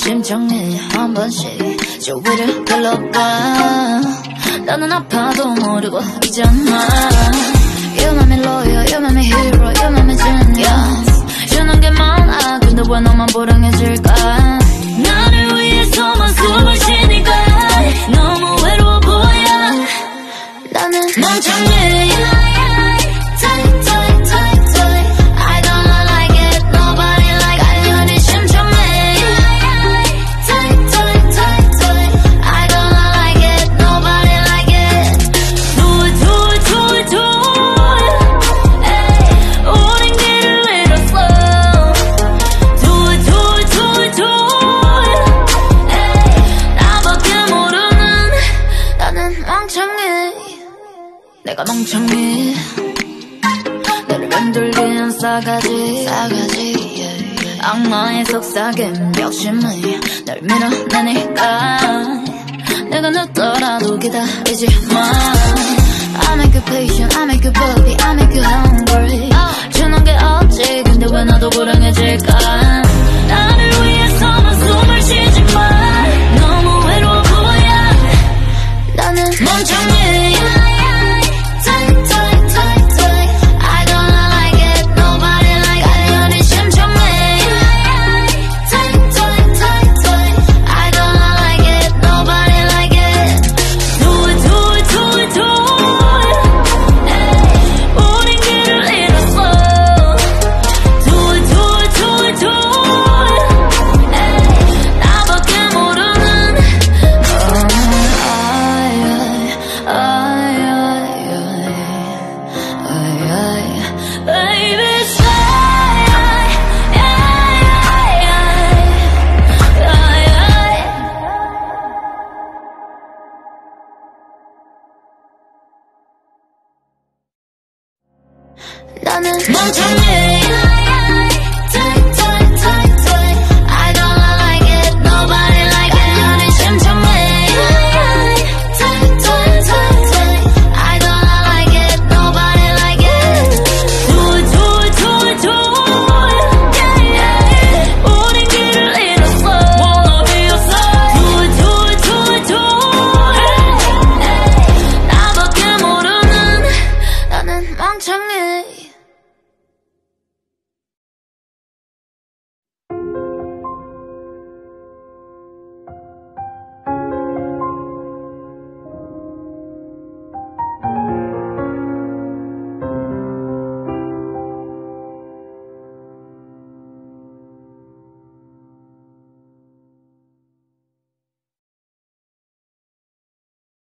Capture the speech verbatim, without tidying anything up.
심장이 한 번씩 주위를 둘러봐. 나는 아파도 모르고 있잖아. You make me loyal, you make me hero, you make me genius. 주는 게 많아 근데 왜 너만 불행해질까. 나를 위해서만 숨을 쉬니까 너무 외로워 보여. 나는 멍청해. 내가 멍청해. 너를 맴돌리는 싸가지, 싸가지 yeah, yeah. 악마의 속삭임 욕심이 널 밀어내니까 내가 늦더라도 기다리지 마. I make you patient, I make you bubbly, I make you hungry. 주는 게 없지 근데 왜 나도 불행해질까. 나를 위해서만 숨을 쉬지 마. 너무 외로워 보여. 나는 멍청해. 나는 멍청해.